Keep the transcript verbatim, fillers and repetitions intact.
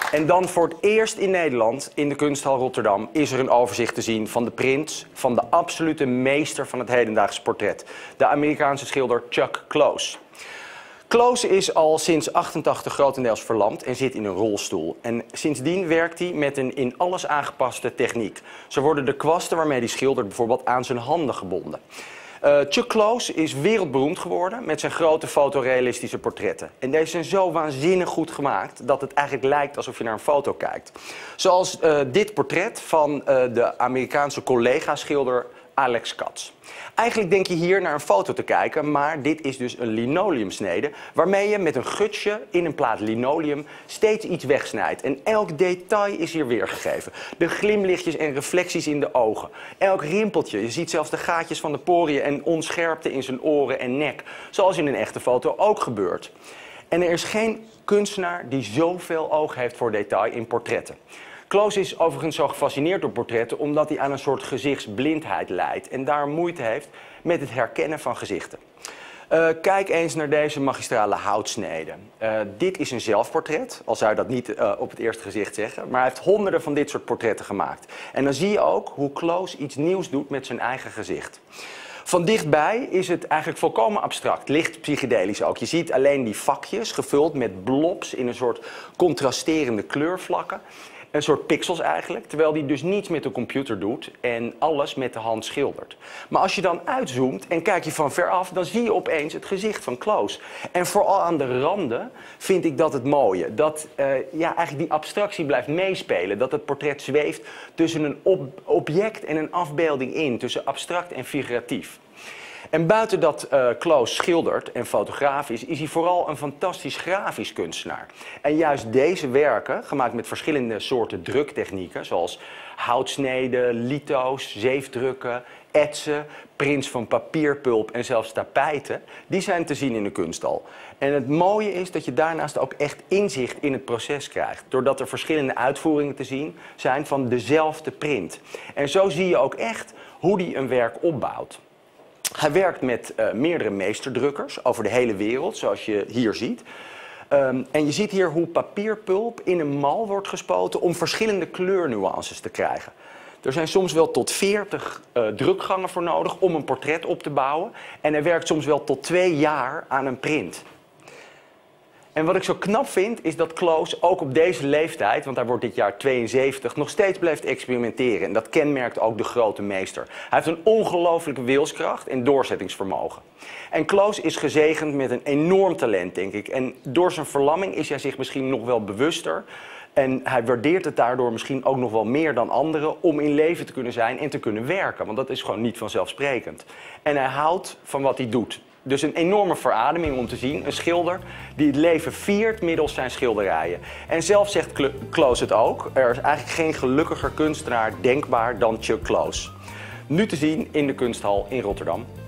En dan voor het eerst in Nederland, in de Kunsthal Rotterdam, is er een overzicht te zien van de prints van de absolute meester van het hedendaagse portret. De Amerikaanse schilder Chuck Close. Close is al sinds achtentachtig grotendeels verlamd en zit in een rolstoel. En sindsdien werkt hij met een in alles aangepaste techniek. Zo worden de kwasten waarmee hij schildert bijvoorbeeld aan zijn handen gebonden. Uh, Chuck Close is wereldberoemd geworden met zijn grote fotorealistische portretten. En deze zijn zo waanzinnig goed gemaakt dat het eigenlijk lijkt alsof je naar een foto kijkt. Zoals uh, dit portret van uh, de Amerikaanse collega-schilder Alex Katz. Eigenlijk denk je hier naar een foto te kijken, maar dit is dus een linoleumsnede waarmee je met een gutsje in een plaat linoleum steeds iets wegsnijdt. En elk detail is hier weergegeven. De glimlichtjes en reflecties in de ogen. Elk rimpeltje. Je ziet zelfs de gaatjes van de poriën en onscherpte in zijn oren en nek. Zoals in een echte foto ook gebeurt. En er is geen kunstenaar die zoveel oog heeft voor detail in portretten. Close is overigens zo gefascineerd door portretten omdat hij aan een soort gezichtsblindheid lijdt en daar moeite heeft met het herkennen van gezichten. Uh, kijk eens naar deze magistrale houtsnede. Uh, dit is een zelfportret, al zou je dat niet uh, op het eerste gezicht zeggen, maar hij heeft honderden van dit soort portretten gemaakt. En dan zie je ook hoe Close iets nieuws doet met zijn eigen gezicht. Van dichtbij is het eigenlijk volkomen abstract, licht psychedelisch ook. Je ziet alleen die vakjes gevuld met blobs in een soort contrasterende kleurvlakken. Een soort pixels eigenlijk, terwijl die dus niets met de computer doet en alles met de hand schildert. Maar als je dan uitzoomt en kijk je van ver af, dan zie je opeens het gezicht van Close. En vooral aan de randen vind ik dat het mooie. Dat uh, ja, eigenlijk die abstractie blijft meespelen. Dat het portret zweeft tussen een ob object en een afbeelding in. Tussen abstract en figuratief. En buiten dat uh, Close schildert en fotograaf is, is hij vooral een fantastisch grafisch kunstenaar. En juist deze werken, gemaakt met verschillende soorten druktechnieken, zoals houtsneden, litho's, zeefdrukken, etsen, prints van papierpulp en zelfs tapijten, die zijn te zien in de kunsthal. En het mooie is dat je daarnaast ook echt inzicht in het proces krijgt, doordat er verschillende uitvoeringen te zien zijn van dezelfde print. En zo zie je ook echt hoe hij een werk opbouwt. Hij werkt met uh, meerdere meesterdrukkers over de hele wereld, zoals je hier ziet. Um, en je ziet hier hoe papierpulp in een mal wordt gespoten om verschillende kleurnuances te krijgen. Er zijn soms wel tot veertig uh, drukgangen voor nodig om een portret op te bouwen. En hij werkt soms wel tot twee jaar aan een print. En wat ik zo knap vind, is dat Close ook op deze leeftijd, want hij wordt dit jaar tweeënzeventig, nog steeds blijft experimenteren. En dat kenmerkt ook de grote meester. Hij heeft een ongelooflijke wilskracht en doorzettingsvermogen. En Close is gezegend met een enorm talent, denk ik. En door zijn verlamming is hij zich misschien nog wel bewuster. En hij waardeert het daardoor misschien ook nog wel meer dan anderen om in leven te kunnen zijn en te kunnen werken. Want dat is gewoon niet vanzelfsprekend. En hij houdt van wat hij doet. Dus een enorme verademing om te zien. Een schilder die het leven viert middels zijn schilderijen. En zelf zegt Close het ook. Er is eigenlijk geen gelukkiger kunstenaar denkbaar dan Chuck Close. Nu te zien in de Kunsthal in Rotterdam.